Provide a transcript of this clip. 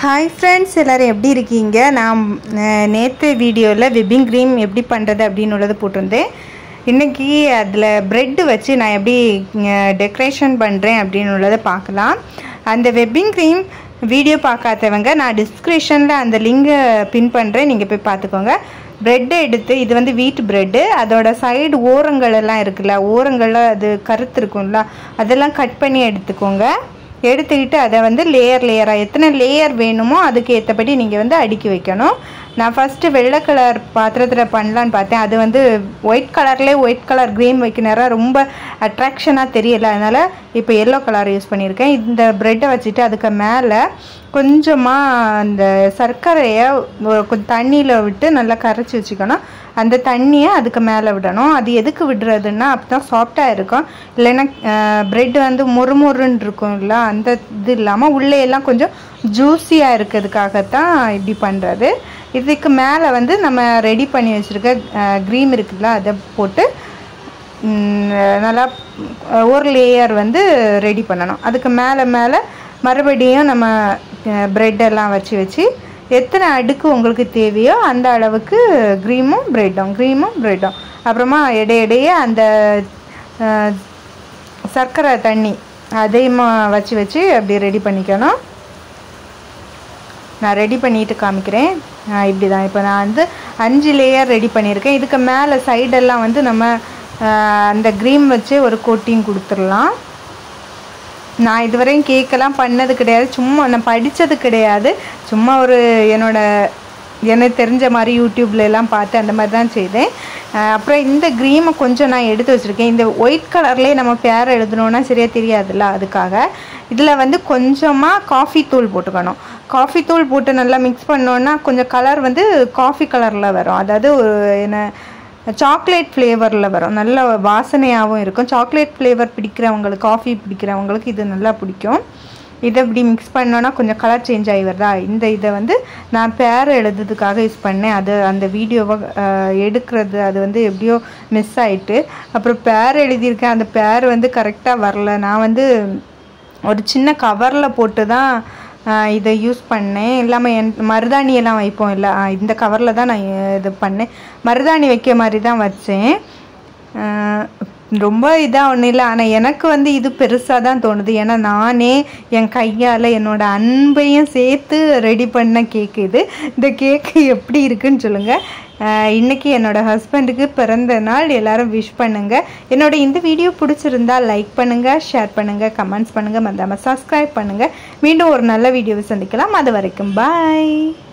Hi friends, எல்லோரும் எப்படி இருக்கீங்க? நான் நேற்று வீடியோவில் விப்பிங் க்ரீம் எப்படி பண்ணுறது அப்படின்னு உள்ளது போட்டிருந்தேன். இன்றைக்கி அதில் ப்ரெட்டு வச்சு நான் எப்படி டெக்கரேஷன் பண்ணுறேன் அப்படின்னு உள்ளதை பார்க்கலாம். அந்த விப்பிங் க்ரீம் வீடியோ பார்க்காதவங்க நான் டிஸ்கிரிப்ஷனில் அந்த லிங்கை பின் பண்ணுறேன், நீங்கள் போய் பார்த்துக்கோங்க. ப்ரெட்டை எடுத்து, இது வந்து வீட் ப்ரெட்டு, அதோட சைடு ஓரங்கள் எல்லாம் இருக்குல்ல, ஓரங்களில் அது கருத்து இருக்கும்ல, அதெல்லாம் கட் பண்ணி எடுத்துக்கோங்க. எடுத்துக்கிட்டு அதை வந்து லேயராக எத்தனை லேயர் வேணுமோ அதுக்கு ஏற்றபடி நீங்கள் வந்து அடுக்கி வைக்கணும். நான் ஃபஸ்ட்டு வெள்ளை கலர் பாத்திரத்தில் பண்ணலான்னு பார்த்தேன். அது வந்து ஒயிட் கலர் க்ரீம் வைக்கினாரா ரொம்ப அட்ராக்ஷனாக தெரியலை, அதனால் இப்போ எல்லோ கலர் யூஸ் பண்ணியிருக்கேன். இந்த ப்ரெட்டை வச்சுட்டு அதுக்கு மேலே கொஞ்சமாக அந்த சர்க்கரையை கொஞ்சம் தண்ணியில் விட்டு நல்லா கரைச்சி வச்சுக்கணும். அந்த தண்ணியை அதுக்கு மேலே விடணும். அது எதுக்கு விடுறதுன்னா அப்போ தான் சாஃப்டாக இருக்கும். இல்லைன்னா ப்ரெட் வந்து மொறுன்னு இருக்கும் இல்லை, அந்த இது இல்லாமல் உள்ளே எல்லாம் கொஞ்சம் ஜூஸியாக இருக்கிறதுக்காகத்தான் இப்படி பண்ணுறது. இதுக்கு மேலே வந்து நம்ம ரெடி பண்ணி வச்சுருக்க க்ரீம் இருக்குல்ல, அதை போட்டு நல்லா ஒரு லேயர் வந்து ரெடி பண்ணணும். அதுக்கு மேலே மறுபடியும் நம்ம ப்ரெட்டெல்லாம் வச்சு எத்தனை அடுக்கு உங்களுக்கு தேவையோ அந்த அளவுக்கு க்ரீமும் ப்ரெட்டும் அப்புறமா இடையிடையே அந்த சர்க்கரை தண்ணி அதையும் வச்சு அப்படி ரெடி பண்ணிக்கணும். நான் ரெடி பண்ணிட்டு காமிக்கிறேன். இப்படி தான் இப்போ நான் வந்து 5 லேயர் ரெடி பண்ணியிருக்கேன். இதுக்கு மேலே சைடெல்லாம் வந்து நம்ம அந்த க்ரீம் வச்சு ஒரு கோட்டிங் கொடுத்துடலாம். நான் இதுவரையும் கேக்கெல்லாம் பண்ணது கிடையாது, சும்மா நான் படித்தது கிடையாது, சும்மா ஒரு எனக்கு தெரிஞ்ச மாதிரி யூடியூப்லலாம் பார்த்து அந்த மாதிரி தான் செய்தேன். அப்புறம் இந்த க்ரீமை கொஞ்சம் நான் எடுத்து வச்சுருக்கேன். இந்த ஒயிட் கலர்லேயே நம்ம பேர் எழுதணுன்னா சரியாக தெரியாதுல்ல, அதுக்காக இதில் வந்து கொஞ்சமாக காஃபி தூள் போட்டுக்கணும். காஃபி தூள் போட்டு நல்லா மிக்ஸ் பண்ணோன்னா கொஞ்சம் கலர் வந்து காஃபி கலரில் வரும், அதாவது ஒரு சாக்லேட் ஃப்ளேவரில் வரும், நல்ல வாசனையாகவும் இருக்கும். சாக்லேட் ஃப்ளேவர் பிடிக்கிறவங்களுக்கு, காஃபி பிடிக்கிறவங்களுக்கு இது நல்லா பிடிக்கும். இதை இப்படி மிக்ஸ் பண்ணோன்னா கொஞ்சம் கலர் சேஞ்ச் ஆகி வருதா. இதை வந்து நான் பேர் எழுதுறதுக்காக யூஸ் பண்ணேன். அது அந்த வீடியோவை எடுக்கிறது அது வந்து எப்படியோ மிஸ் ஆகிட்டு, அப்புறம் பேர் எழுதியிருக்கேன், அந்த பேர் வந்து கரெக்டாக வரல. நான் வந்து ஒரு சின்ன கவரில் போட்டு தான் இதை யூஸ் பண்ணேன். இல்லாமல் மருதாணியெல்லாம் வைப்போம் இல்லை, இந்த கவரில் தான் நான் இது பண்ணேன். மருதாணி வைக்க மாதிரி தான் வச்சேன். ரொம்ப இதாக ஒன்றும் இல்லை, ஆனால் எனக்கு வந்து இது பெருசாக தான் தோணுது. ஏன்னா நானே என் கையால் என்னோடய அன்பையும் சேர்த்து ரெடி பண்ண கேக்கு இது. இந்த கேக்கு எப்படி இருக்குன்னு சொல்லுங்கள். இன்றைக்கி என்னோடய ஹஸ்பண்டுக்கு பிறந்த நாள், எல்லோரும் விஷ் பண்ணுங்கள். என்னோடய இந்த வீடியோ பிடிச்சிருந்தால் லைக் பண்ணுங்கள், ஷேர் பண்ணுங்கள், கமெண்ட்ஸ் பண்ணுங்கள், மறக்காம சப்ஸ்கிரைப் பண்ணுங்கள். மீண்டும் ஒரு நல்ல வீடியோவை சந்திக்கலாம். அது வரைக்கும் பாய்.